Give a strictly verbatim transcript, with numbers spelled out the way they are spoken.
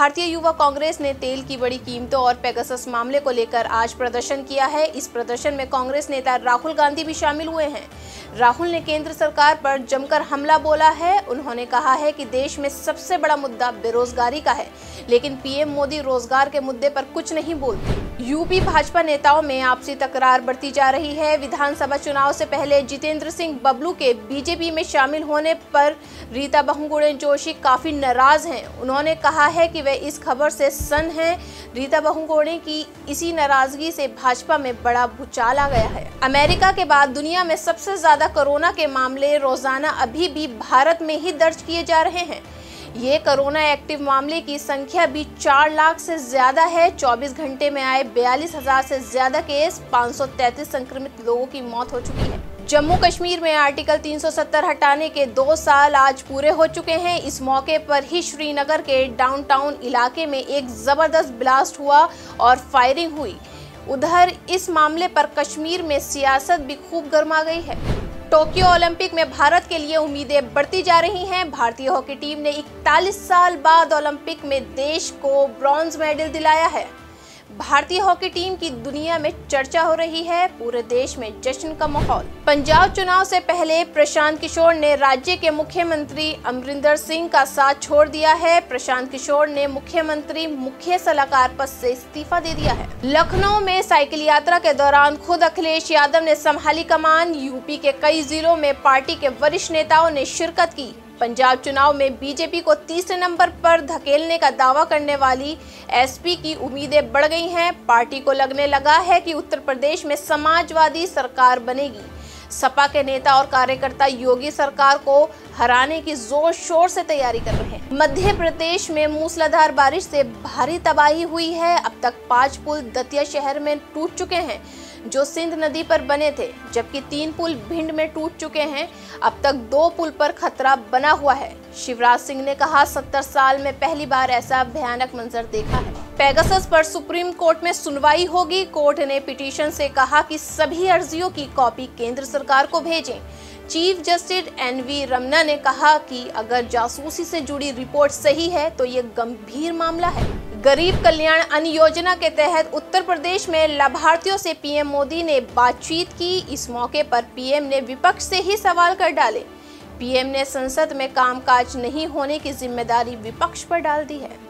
भारतीय युवा कांग्रेस ने तेल की बड़ी कीमतों और पेगासस मामले को लेकर आज प्रदर्शन किया है। इस प्रदर्शन में कांग्रेस नेता राहुल गांधी भी शामिल हुए हैं। राहुल ने केंद्र सरकार पर जमकर हमला बोला है। उन्होंने कहा है कि देश में सबसे बड़ा मुद्दा बेरोजगारी का है, लेकिन पीएम मोदी रोजगार के मुद्दे पर कुछ नहीं बोलते। यूपी भाजपा नेताओं में आपसी तकरार बढ़ती जा रही है। विधानसभा चुनाव से पहले जितेंद्र सिंह बबलू के बीजेपी में शामिल होने पर रीता बहुगुणा जोशी काफी नाराज हैं। उन्होंने कहा है कि वे इस खबर से सन्न हैं। रीता बहुगुणा की इसी नाराजगी से भाजपा में बड़ा भूचाल आ गया है। अमेरिका के बाद दुनिया में सबसे ज्यादा कोरोना के मामले रोजाना अभी भी भारत में ही दर्ज किए जा रहे हैं। ये कोरोना एक्टिव मामले की संख्या भी चार लाख से ज्यादा है। चौबीस घंटे में आए बयालीस हजार से ज्यादा केस, पाँच सौ तैंतीस संक्रमित लोगों की मौत हो चुकी है। जम्मू कश्मीर में आर्टिकल तीन सौ सत्तर हटाने के दो साल आज पूरे हो चुके हैं। इस मौके पर ही श्रीनगर के डाउनटाउन इलाके में एक जबरदस्त ब्लास्ट हुआ और फायरिंग हुई। उधर इस मामले पर कश्मीर में सियासत भी खूब गर्मा गई है। टोक्यो ओलंपिक में भारत के लिए उम्मीदें बढ़ती जा रही हैं। भारतीय हॉकी टीम ने इकतालीस साल बाद ओलंपिक में देश को ब्रॉन्ज मेडल दिलाया है। भारतीय हॉकी टीम की दुनिया में चर्चा हो रही है। पूरे देश में जश्न का माहौल। पंजाब चुनाव से पहले प्रशांत किशोर ने राज्य के मुख्यमंत्री अमरिंदर सिंह का साथ छोड़ दिया है। प्रशांत किशोर ने मुख्यमंत्री मुख्य सलाहकार पद से इस्तीफा दे दिया है। लखनऊ में साइकिल यात्रा के दौरान खुद अखिलेश यादव ने संभाली कमान। यूपी के कई जिलों में पार्टी के वरिष्ठ नेताओं ने शिरकत की। पंजाब चुनाव में बीजेपी को तीसरे नंबर पर धकेलने का दावा करने वाली एसपी की उम्मीदें बढ़ गई हैं। पार्टी को लगने लगा है कि उत्तर प्रदेश में समाजवादी सरकार बनेगी। सपा के नेता और कार्यकर्ता योगी सरकार को हराने की जोर शोर से तैयारी कर रहे हैं। मध्य प्रदेश में मूसलाधार बारिश से भारी तबाही हुई है। अब तक पांच पुल दतिया शहर में टूट चुके हैं जो सिंध नदी पर बने थे, जबकि तीन पुल भिंड में टूट चुके हैं। अब तक दो पुल पर खतरा बना हुआ है। शिवराज सिंह ने कहा, सत्तर साल में पहली बार ऐसा भयानक मंजर देखा है। पेगासस पर सुप्रीम कोर्ट में सुनवाई होगी। कोर्ट ने पिटीशन से कहा कि सभी अर्जियों की कॉपी केंद्र सरकार को भेजें। Chief justice N V Ramana ने कहा कि अगर जासूसी से जुड़ी रिपोर्ट सही है तो ये गंभीर मामला है। गरीब कल्याण अन्न योजना के तहत उत्तर प्रदेश में लाभार्थियों से पीएम मोदी ने बातचीत की। इस मौके पर पीएम ने विपक्ष से ही सवाल कर डाले। पीएम ने संसद में कामकाज नहीं होने की जिम्मेदारी विपक्ष पर डाल दी है।